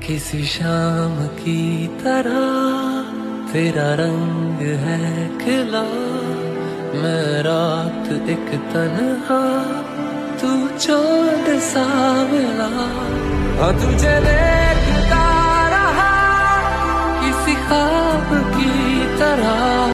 किसी शाम की तरह तेरा रंग है खिला, मैं रात एक तन्हा, तू चांद सा मिला। हाँ तुझे ले